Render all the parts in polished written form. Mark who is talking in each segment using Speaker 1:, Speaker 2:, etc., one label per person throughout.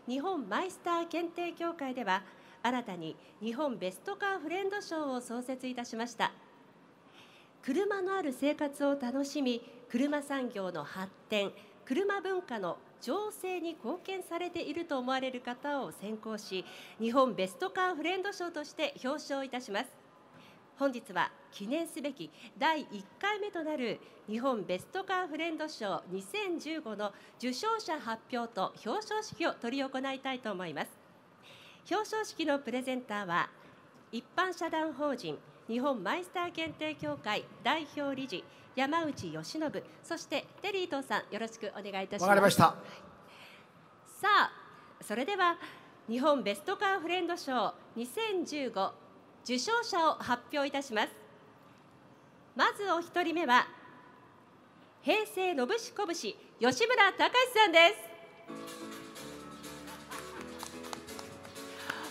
Speaker 1: 日本マイスター検定協会では新たに日本ベストカーフレンド賞を創設いたしました。車のある生活を楽しみ、車産業の発展、車文化の醸成に貢献されていると思われる方を選考し、日本ベストカーフレンド賞として表彰いたします。本日は記念すべき第1回目となる日本ベストカーフレンド賞2015の受賞者発表と表彰式を執り行いたいと思います。表彰式のプレゼンターは一般社団法人日本マイスター検定協会代表理事山内義信、そしてテリー東さん、よろしくお願いいたします。
Speaker 2: わかりました。
Speaker 1: さあ、それでは日本ベストカーフレンド賞2015受賞者を発表いたします。まずお一人目は平成のぶしこぶし吉村隆さんです。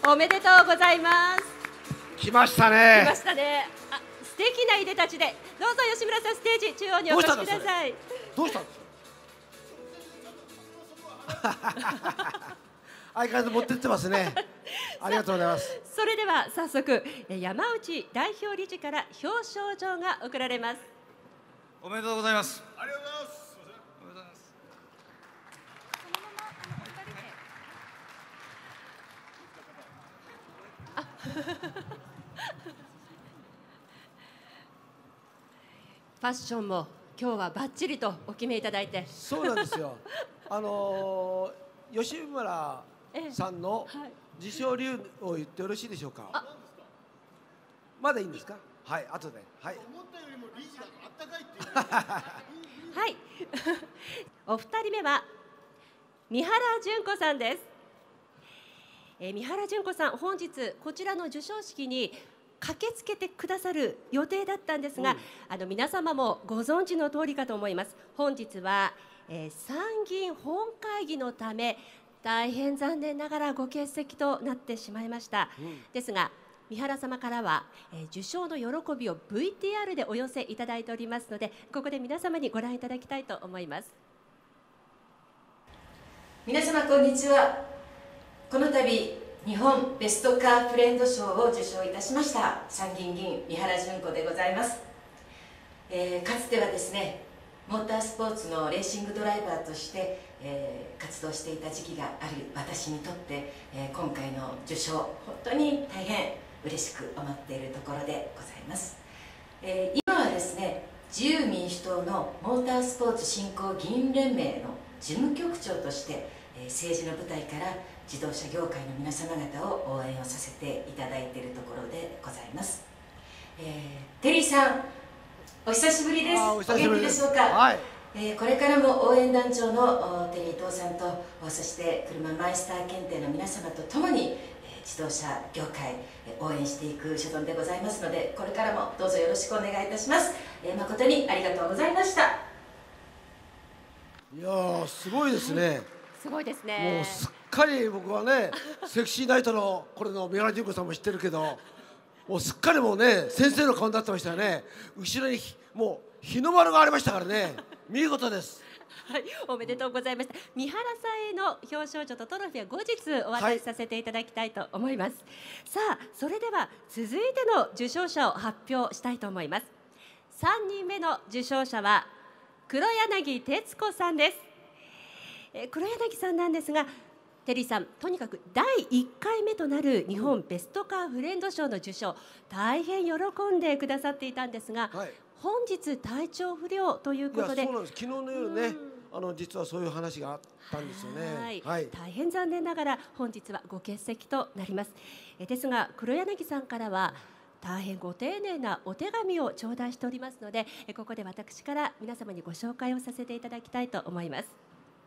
Speaker 1: おめでとうございます。
Speaker 2: 来ましたね。
Speaker 1: 来ましたね。素敵ないでたちで、どうぞ吉村さん、ステージ中央にお越しください。
Speaker 2: どうしたんですか。相変わらず持ってってますね。ありがとうございます。
Speaker 1: それでは早速山内代表理事から表彰状が贈られます。
Speaker 3: おめでとうございます。
Speaker 4: ありがとうございます。
Speaker 3: おめでとうございます。
Speaker 1: ファッションも今日はバッチリとお決めいただいて。
Speaker 2: そうなんですよ。吉村さんの受賞理由を言ってよろしいでしょうか。まだいいんですか。はい、後で。はい。
Speaker 4: 思ったよりも理事があったかいっていう。
Speaker 1: はい。お二人目は三原純子さんです。三原純子さん、本日こちらの授賞式に駆けつけてくださる予定だったんですが、皆様もご存知の通りかと思います。本日は、参議院本会議のため大変残念ながらご欠席となってしまいました。ですが三原様からは、受賞の喜びを VTR でお寄せいただいておりますので、ここで皆様にご覧いただきたいと思います。
Speaker 5: 皆様こんにちは。この度日本ベストカーフレンド賞を受賞いたしました参議院議員三原純子でございます。かつてはですね、モータースポーツのレーシングドライバーとして、活動していた時期がある私にとって、今回の受賞本当に大変嬉しく思っているところでございます。今はですね、自由民主党のモータースポーツ振興議員連盟の事務局長として、政治の舞台から自動車業界の皆様方を応援をさせていただいているところでございます。テリーさん、お久しぶりです。お元気でしょうか。はい。これからも応援団長のテリー東さんと、そして車マイスター検定の皆様と共に自動車業界応援していく所存でございますので、これからもどうぞよろしくお願いいたします。誠にありがとうございました。
Speaker 2: いやー、すごいですね。
Speaker 1: すごいですね。
Speaker 2: もうすっかり僕はね、セクシーナイトのこれの三原純子さんも知ってるけど、もうすっかりもうね、先生の顔になってましたよね。後ろにもう日の丸がありましたからね、見事です。
Speaker 1: はい、おめでとうございました。三原さんへの表彰状とトロフィーは後日お渡しさせていただきたいと思います。さあ、それでは続いての受賞者を発表したいと思います。3人目の受賞者は黒柳徹子さんです。黒柳さんなんですが、テリーさん、とにかく第1回目となる日本ベストカーフレンド賞の受賞、大変喜んでくださっていたんですが、本日体調不良ということで。
Speaker 2: そうなんです。昨日の夜ね、実はそういう話があったんですよね。
Speaker 1: はい、大変残念ながら本日はご欠席となります。ですが黒柳さんからは大変ご丁寧なお手紙を頂戴しておりますので、ここで私から皆様にご紹介をさせていただきたいと思います。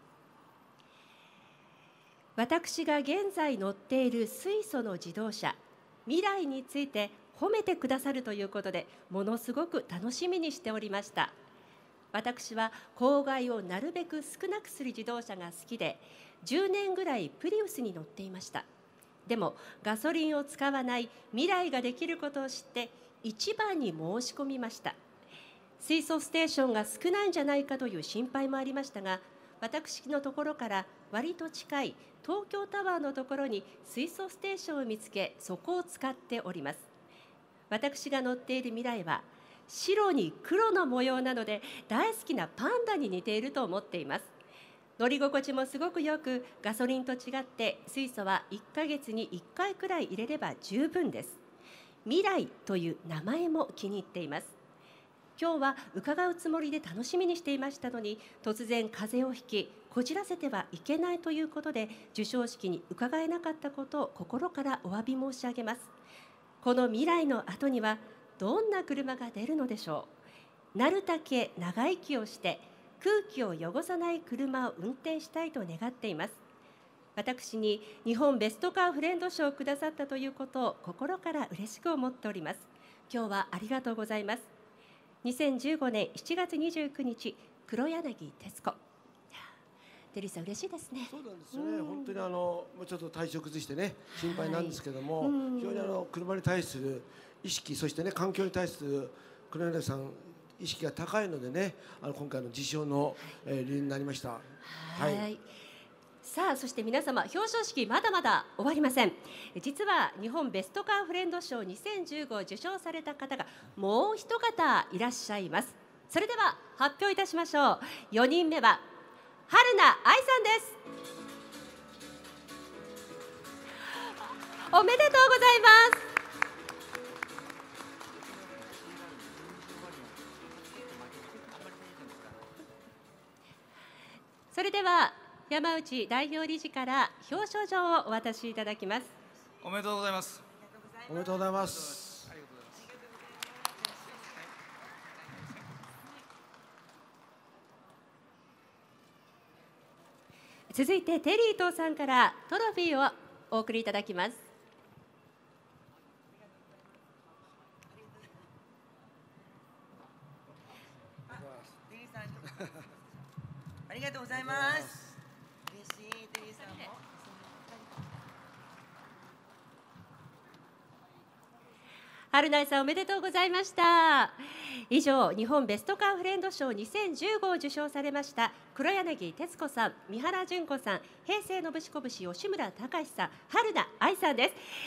Speaker 1: 私が現在乗っている水素の自動車未来について褒めてくださるということで、ものすごく楽しみにしておりました。私は公害をなるべく少なくする自動車が好きで、10年ぐらいプリウスに乗っていました。でもガソリンを使わない未来ができることを知って一番に申し込みました。水素ステーションが少ないんじゃないかという心配もありましたが、 私のところから割と近い東京タワーのところに水素ステーションを見つけ、そこを使っております。私が乗っている未来は白に黒の模様なので、大好きなパンダに似ていると思っています。乗り心地もすごくよく、ガソリンと違って水素は1ヶ月に1回くらい入れれば十分です。未来という名前も気に入っています。今日は伺うつもりで楽しみにしていましたのに、突然風邪をひき、こじらせてはいけないということで授賞式に伺えなかったことを心からお詫び申し上げます。この未来の後にはどんな車が出るのでしょう。なるたけ長生きをして空気を汚さない車を運転したいと願っています。私に日本ベストカーフレンド賞をくださったということを心から嬉しく思っております。今日はありがとうございます。2015年7月29日、黒柳徹子。テリーさん、嬉しいですね。
Speaker 2: そうなんですよね。本当にもうちょっと体調崩してね、心配なんですけども、非常に車に対する意識、そしてね、環境に対する黒柳さん意識が高いのでね、今回の受賞の理由になりました。
Speaker 1: はい。さあ、そして皆様、表彰式まだまだ終わりません。実は日本ベストカーフレンド賞2015を受賞された方がもう一方いらっしゃいます。それでは発表いたしましょう。4人目は春名愛さんです。おめでとうございます。それでは山内代表理事から表彰状をお渡しいただきます。
Speaker 3: おめでとうございます。
Speaker 2: おめでとうございます。
Speaker 1: 続いてテリー伊藤さんからトロフィーをお送りいただきます。
Speaker 6: ありがとうございます。嬉しい。テリーさんも。
Speaker 1: 春内さん、おめでとうございました。以上、日本ベストカーフレンド賞2015を受賞されました黒柳徹子さん、三原純子さん、平成のぶしこぶし吉村隆さん、春名愛さんです。